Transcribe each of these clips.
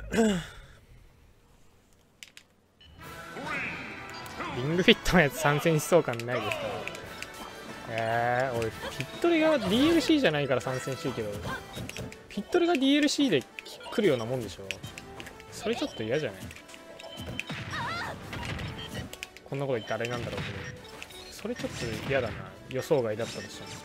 リングフィットのやつ参戦しそう感ないですか？俺フィットレが DLC じゃないから参戦してるけど、フィットレが DLC で来るようなもんでしょ。それちょっと嫌じゃない？こんなこと言ってあれなんだろうけど、それちょっと嫌だな。予想外だったとしても。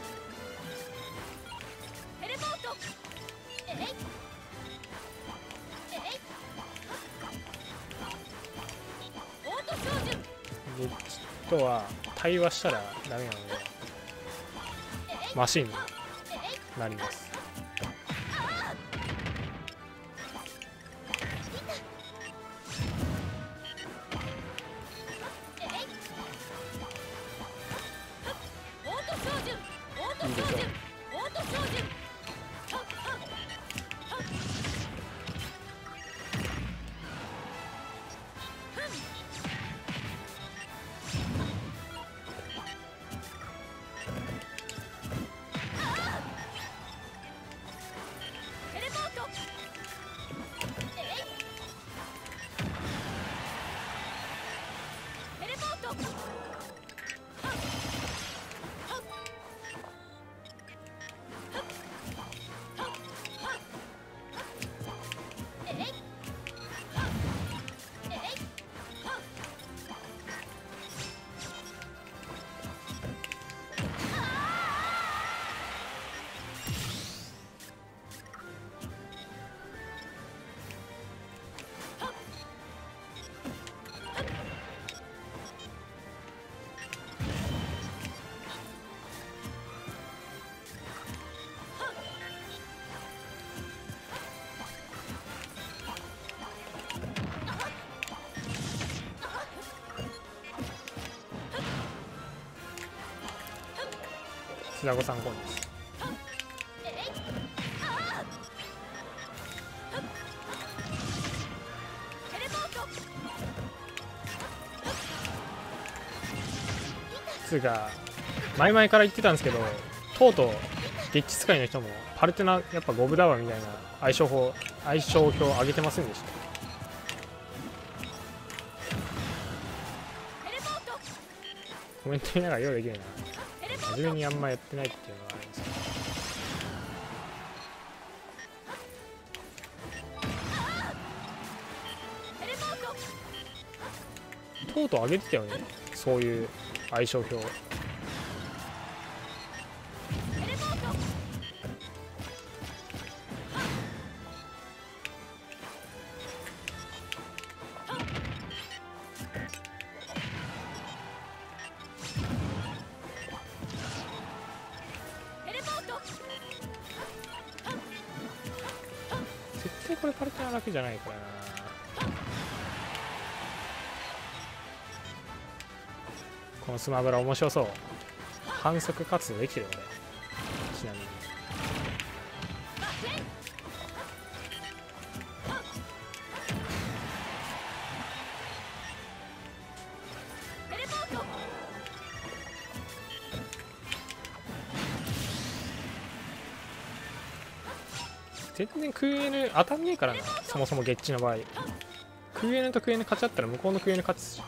ゲッチとは対話したらダメなのでマシンになります。いいでしょう。須田子さんコンです。つうか前々から言ってたんですけど、とうとうゲッチ使いの人もパルテナやっぱゴブだわみたいな相性表上げてませんでした？コメント見ながらようできるな。真面目にあんまやってないっていうのはあるんですけど、とうとう上げてたよね、そういう相性表。絶対これパルテナだけじゃないからな。このスマブラ面白そう。反則活動できてる俺。ちなみに全然クーエヌ当たんねえからな。そもそもゲッチの場合クーエヌとクーエヌ勝ち合ったら向こうのクーエヌ勝つし。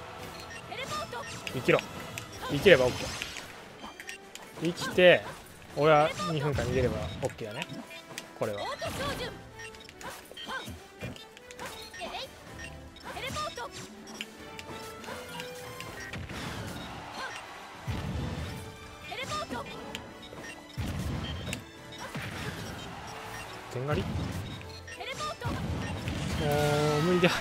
生きろ。生きれば OK。生きて俺は2分間逃げれば OK だね。これは点狩りもう無理だ。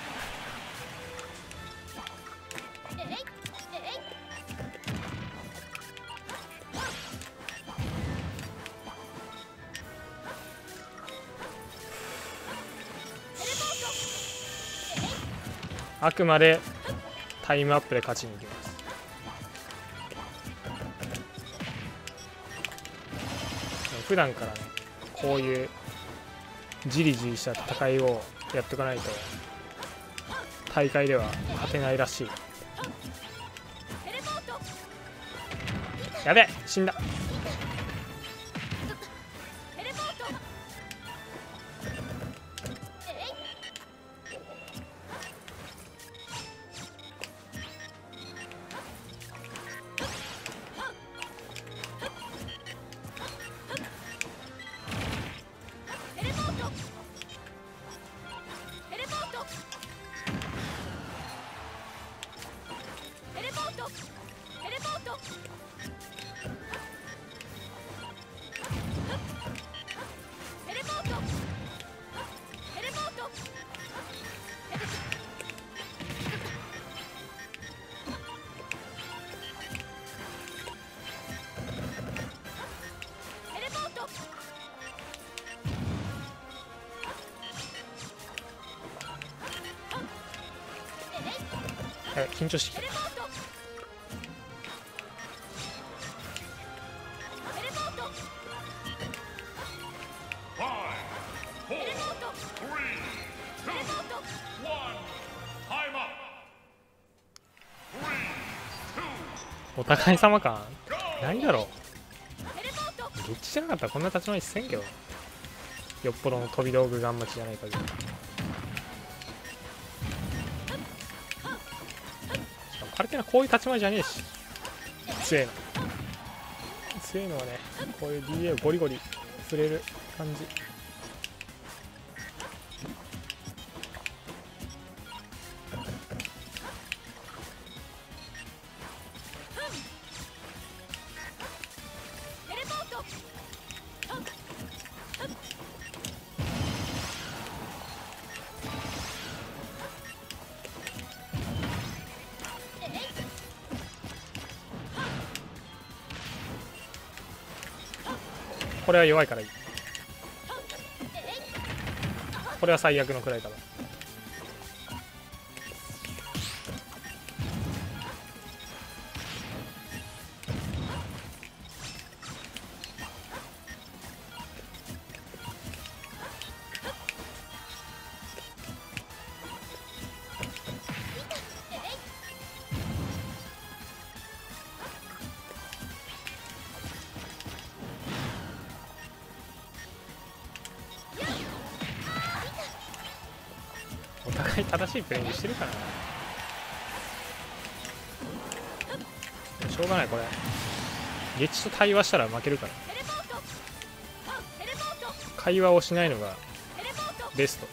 あくまでタイムアップで勝ちに行きます。普段からねこういうじりじりした戦いをやっておかないと大会では勝てないらしい。やべえ死んだ。緊張してきた。お互い様か何だろう。どっちじゃなかったらこんな立ち回りせんけど、よっぽどの飛び道具ガン待ちじゃない限り。カルテナこういう立ち回りじゃねえし、強えな。強いのはねこういう DA をゴリゴリ触れる感じ。これは弱いからいい。これは最悪のくらいかな。お互い正しいプレーにしてるからな。しょうがないこれ。ゲッチと対話したら負けるから。会話をしないのがベスト。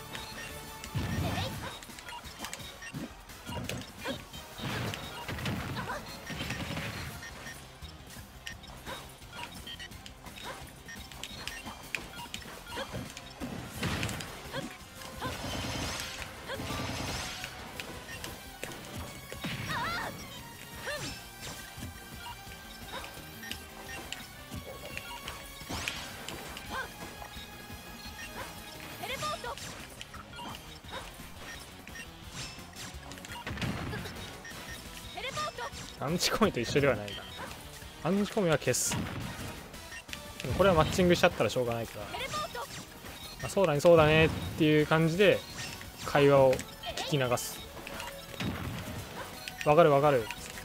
アンチコミと一緒ではないな。アンチコミは消す。でもこれはマッチングしちゃったらしょうがないから、あ、そうだねそうだねっていう感じで会話を聞き流す。わかるわかる。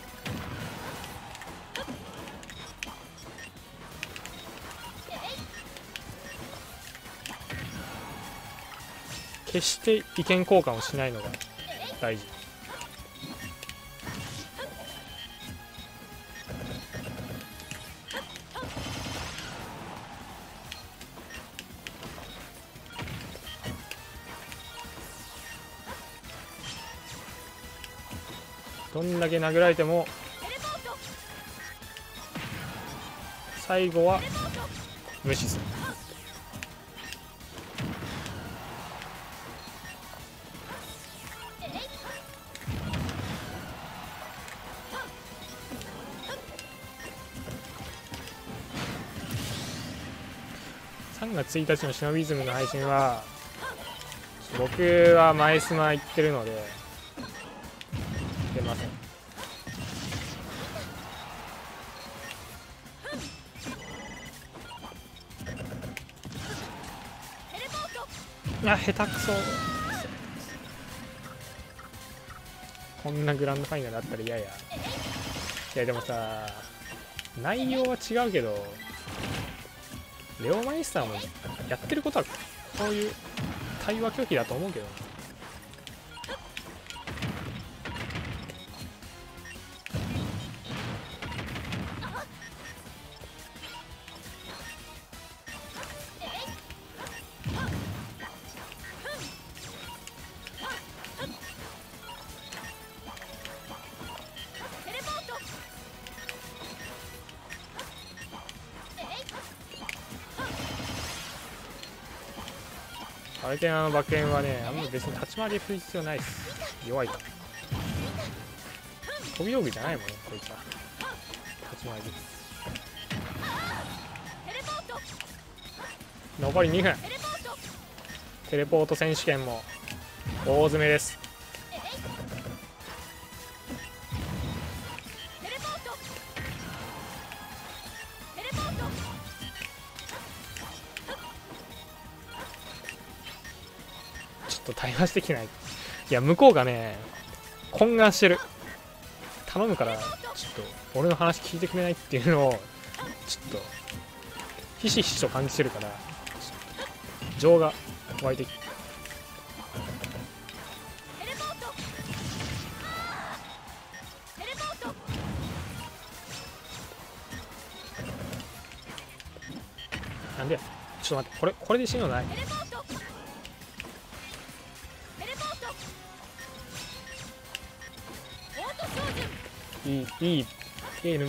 決して意見交換をしないのが大事。 どんだけ殴られても最後は無視する。3月1日のシノビズムの配信は僕は前スマ行ってるので出ません。いや下手くそ。こんなグランドファイナルあったら嫌や。いやでもさ内容は違うけどレオマイスターもやってることはそういう対話拒否だと思うけど。アルテナの爆炎はね、あんま別に立ち回り振る必要ないです。弱いから。飛び道具じゃないもんね、こいつは。立ち回りです。残り2分。テレポート選手権も大詰めです。ちょっと対話してきない。いや向こうがね懇願してる。頼むからちょっと俺の話聞いてくれないっていうのをちょっとひしひしと感じてるから情が湧いてきて。なんでや。ちょっと待って、これで死ぬのない。いい NB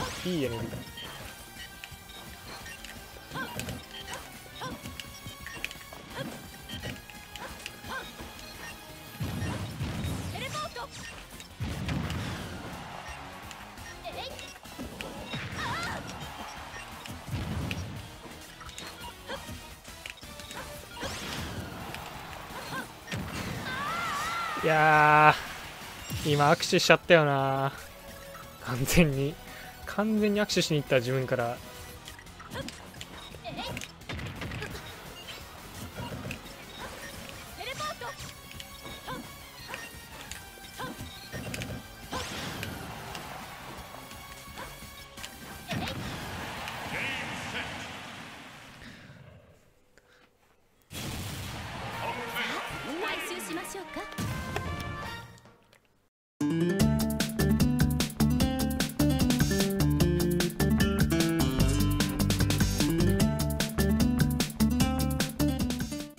いやー今握手しちゃったよな。完全に握手しに行った自分から回収しましょうか。